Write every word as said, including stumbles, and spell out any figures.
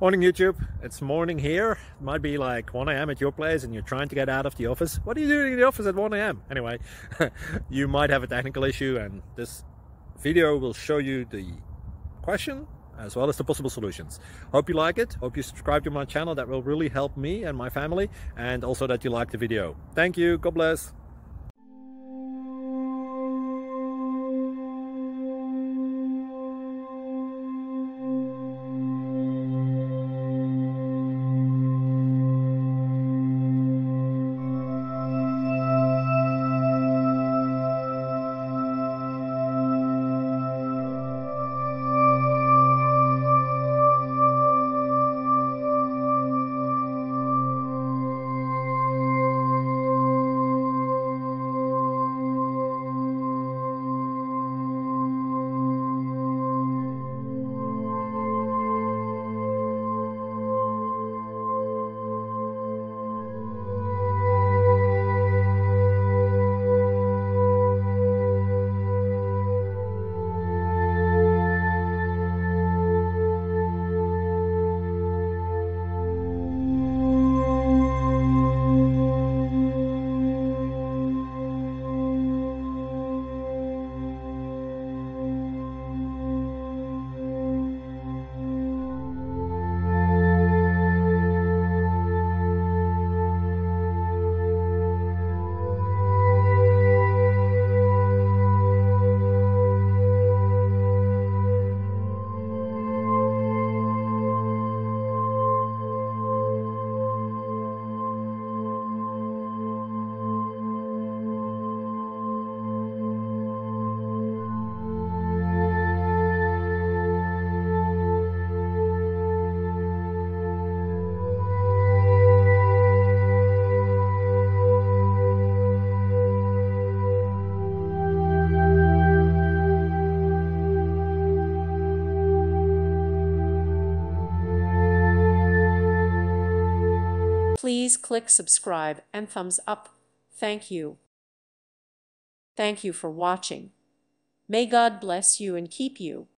Morning YouTube, it's morning here. It might be like one A M at your place and you're trying to get out of the office. What are you doing in the office at one A M? Anyway, you might have a technical issue and this video will show you the question as well as the possible solutions. Hope you like it, hope you subscribe to my channel. That will really help me and my family, and also that you like the video. Thank you, God bless. Please click subscribe and thumbs up. Thank you. Thank you for watching. May God bless you and keep you.